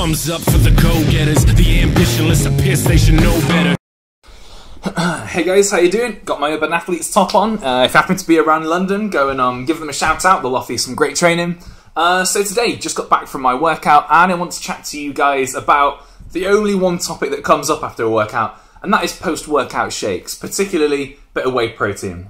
thumbs up for the go-getters. The ambitionless are pissed, they should know better. Hey guys, how you doing? Got my Urban Athletes top on. If you happen to be around London, go and give them a shout out. They'll offer you some great training. So today, just got back from my workout and I want to chat to you guys about the only one topic that comes up after a workout, and that is post-workout shakes, particularly a bit of whey protein.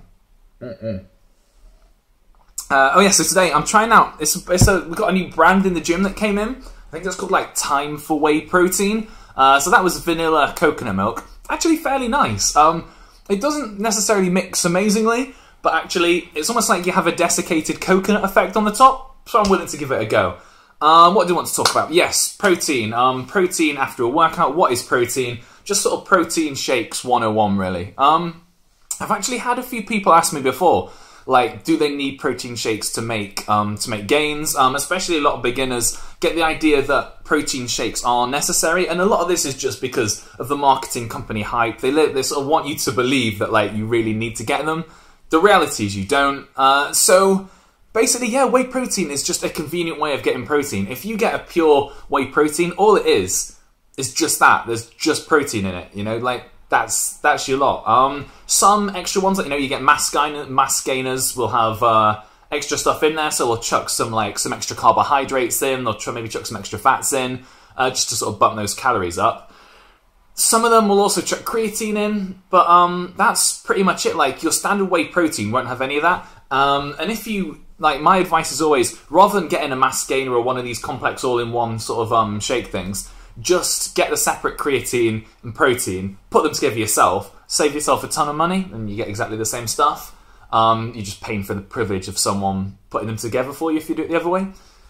Oh yeah, so today I'm trying out, we've got a new brand in the gym that came in. I think that's called like Time for Whey Protein. So that was vanilla coconut milk. Actually fairly nice. It doesn't necessarily mix amazingly, but actually it's almost like you have a desiccated coconut effect on the top, so I'm willing to give it a go. What do I want to talk about? Yes, protein. Protein after a workout. What is protein? Just sort of protein shakes 101 really. I've actually had a few people ask me before, like, do they need protein shakes to make gains? Especially a lot of beginners get the idea that protein shakes are necessary, and a lot of this is just because of the marketing company hype. They sort of want you to believe that like you really need to get them. The reality is you don't. So basically, yeah, whey protein is just a convenient way of getting protein. If you get a pure whey protein, all it is just that. There's just protein in it, you know, like that's your lot. Some extra ones, like, you know, you get mass gainers will have extra stuff in there, so we'll chuck some extra carbohydrates in, or maybe chuck some extra fats in, just to sort of bump those calories up. Some of them will also chuck creatine in, but that's pretty much it. Like, your standard whey protein won't have any of that. And if you, like, my advice is always, rather than getting a mass gainer or one of these complex all-in-one sort of shake things, just get the separate creatine and protein, put them together yourself, save yourself a ton of money, and you get exactly the same stuff. You're just paying for the privilege of someone putting them together for you if you do it the other way.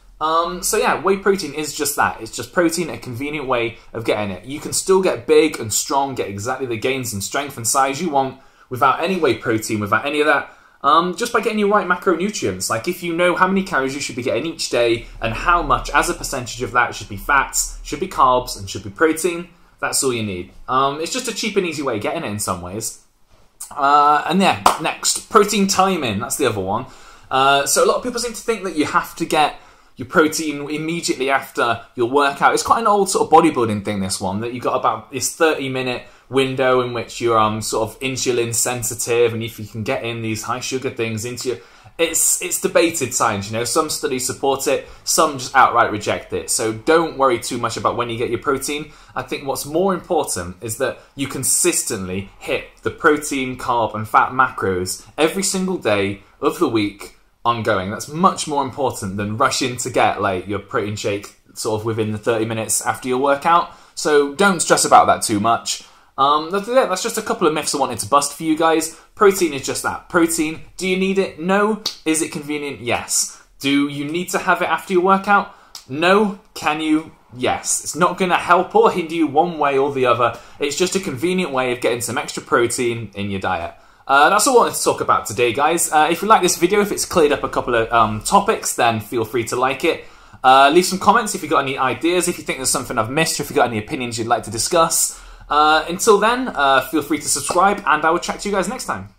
So yeah, whey protein is just that. It's just protein, a convenient way of getting it. You can still get big and strong, get exactly the gains and strength and size you want without any whey protein, without any of that. Just by getting your right macronutrients. Like, if you know how many calories you should be getting each day and how much as a percentage of that should be fats, should be carbs, and should be protein, that's all you need. It's just a cheap and easy way of getting it in some ways. And yeah, next, protein timing, that's the other one. So a lot of people seem to think that you have to get your protein immediately after your workout. It's quite an old sort of bodybuilding thing, this one, that you've got about this 30-minute window in which you're sort of insulin sensitive, and if you can get in these high sugar things into your... It's debated science, you know. Some studies support it, some just outright reject it. So don't worry too much about when you get your protein. I think what's more important is that you consistently hit the protein, carb and fat macros every single day of the week ongoing. That's much more important than rushing to get like your protein shake sort of within the 30 minutes after your workout. So don't stress about that too much. That's just a couple of myths I wanted to bust for you guys. Protein is just that. Protein, do you need it? No. Is it convenient? Yes. Do you need to have it after your workout? No. Can you? Yes. It's not going to help or hinder you one way or the other. It's just a convenient way of getting some extra protein in your diet. That's all I wanted to talk about today, guys. If you like this video, if it's cleared up a couple of topics, then feel free to like it. Leave some comments if you've got any ideas, if you think there's something I've missed, or if you've got any opinions you'd like to discuss. Until then, feel free to subscribe, and I will chat to you guys next time.